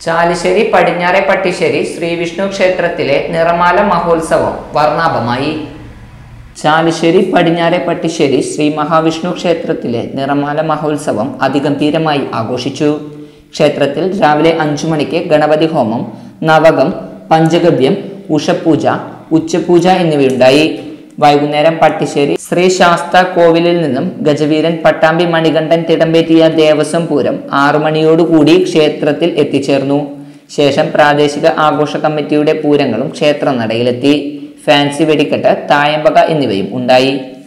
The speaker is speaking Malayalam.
ചാലിശ്ശേരി പടിഞ്ഞാറെ പട്ടിശ്ശേരി ശ്രീവിഷ്ണു ക്ഷേത്രത്തിലെ നിറമാല മഹോത്സവം വർണ്ണാഭമായി. ചാലിശ്ശേരി പടിഞ്ഞാറെ പട്ടിശ്ശേരി ശ്രീ മഹാവിഷ്ണു ക്ഷേത്രത്തിലെ നിറമാല മഹോത്സവം അതിഗംഭീരമായി ആഘോഷിച്ചു. ക്ഷേത്രത്തിൽ രാവിലെ 5 മണിക്ക് ഗണപതി ഹോമം, നവകം, പഞ്ചഗവ്യം, ഉഷപൂജ, ഉച്ചപൂജ എന്നിവയുണ്ടായി. വൈകുന്നേരം പട്ടിശ്ശേരി ശ്രീ ശാസ്ത കോവിലിൽ നിന്നും ഗജവീരൻ പട്ടാമ്പി മണികണ്ഠൻ തിടമ്പേറ്റിയ ദേവസ്വം പൂരം 6 മണിയോടുകൂടി ക്ഷേത്രത്തിൽ എത്തിച്ചേർന്നു. ശേഷം പ്രാദേശിക ആഘോഷ കമ്മിറ്റിയുടെ പൂരങ്ങളും ക്ഷേത്ര നടയിലെത്തി. ഫാൻസി വെടിക്കെട്ട്, തായമ്പക എന്നിവയും ഉണ്ടായി.